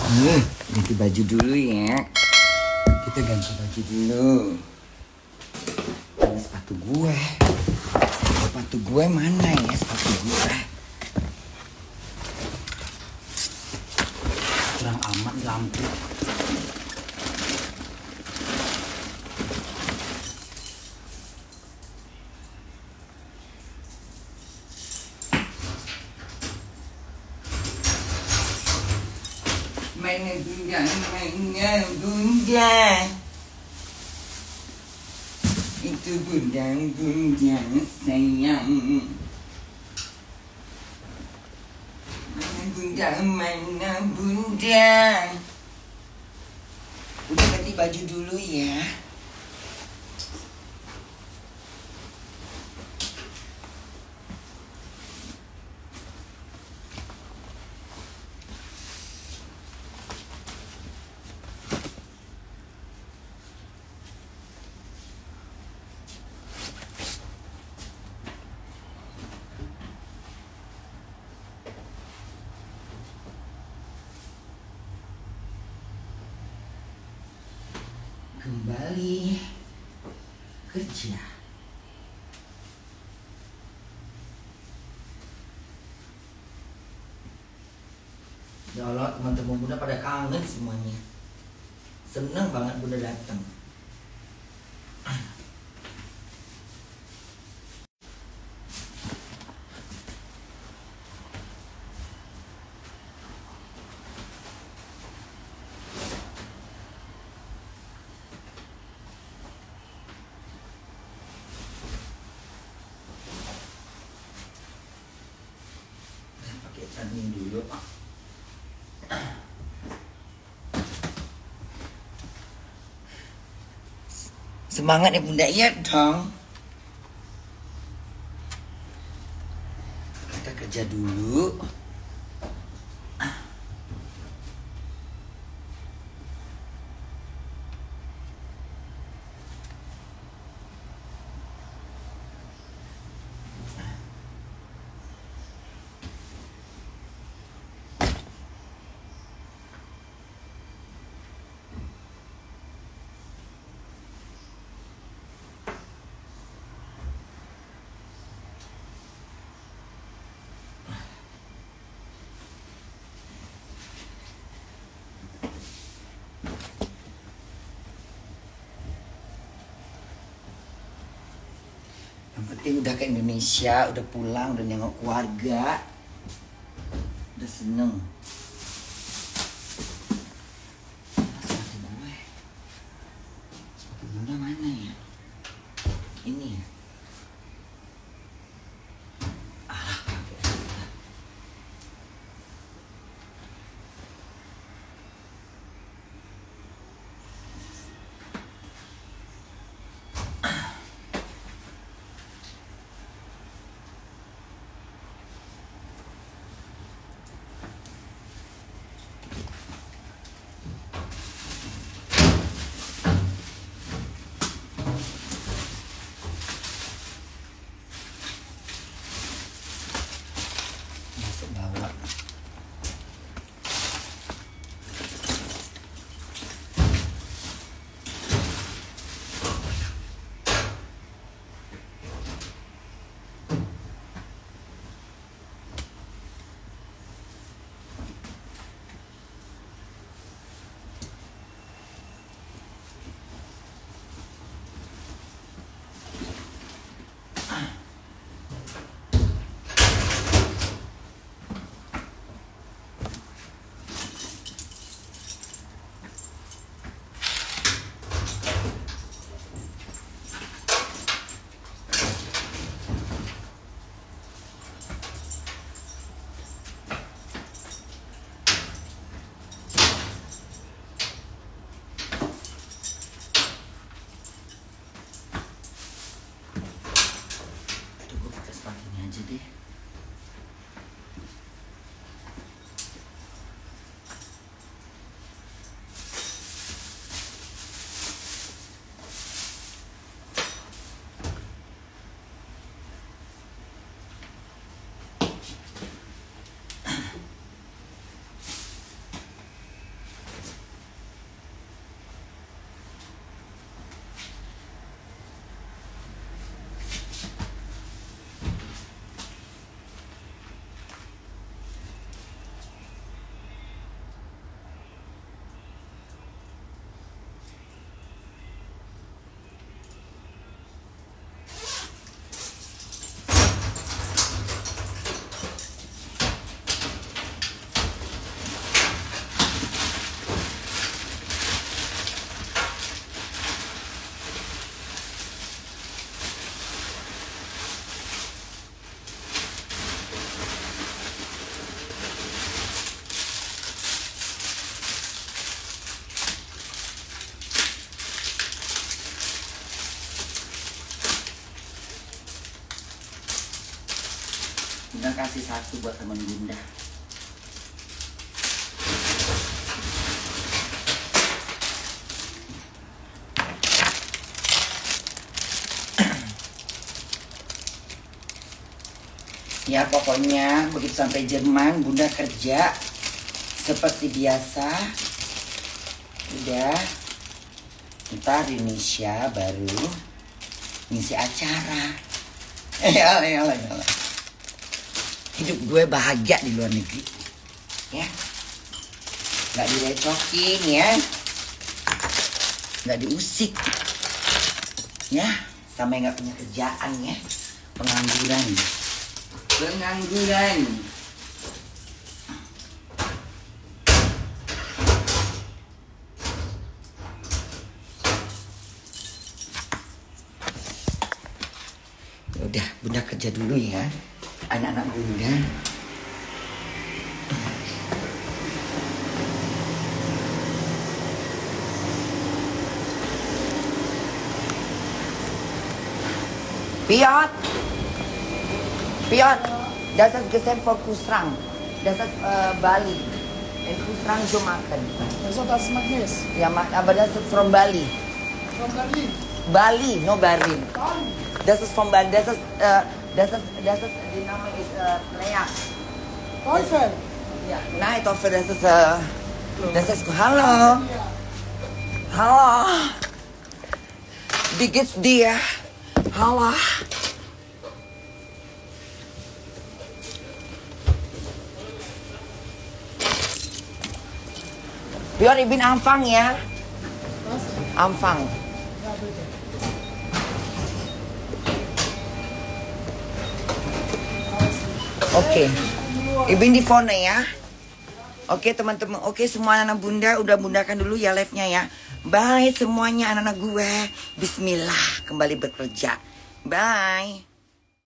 Ganti baju dulu ya. Kita ganti baju dulu. Ini sepatu gue. Sepatu gue mana ya sepatu gue? Kurang amat lampu. Mana bunda itu bunda sayang. Mana bunda udah ganti baju dulu ya. Kembali kerja. Ya Allah, teman-teman Bunda pada kangen semuanya. Seneng banget Bunda datang. Pakai dulu. Semangat ya Bunda, ya dong. Kita kerja dulu. Yang penting udah ke Indonesia, udah pulang, udah nengok keluarga, udah seneng. Sepatu gue, sepatu Bunda mana ya? Ini ya. kasih satu buat teman bunda. Ya pokoknya begitu sampai Jerman bunda kerja seperti biasa. Udah, ntar di Indonesia baru ngisi acara. Yalah. Hidup gue bahagia di luar negeri, ya. Nggak direcokin ya, nggak diusik, ya. Sampai nggak punya kerjaan ya, pengangguran. Udah, bunda kerja dulu ya, anak-anak bunda. Piot, das ist Gesetz von Kusrang. Das ist Bali. In Kusrang so machen. Also das ist Magnes. Ja, aber das ist from Bali. From Berlin. Bali, no Berlin. Bali. Das ist von Bali. Das ist, die Name ist Lea. Teufel. Ja, nein, Teufel, das ist, hallo. Hallo. Wie geht's dir? Hallo. Pion, ich bin Anfang ya. Was? Anfang. Ja, bitte. Oke. Ich bin di phone ya. Oke teman-teman. Oke semua anak bunda udah bundakan dulu ya live-nya ya. Bye semuanya anak-anak gue. Bismillah kembali bekerja. Bye.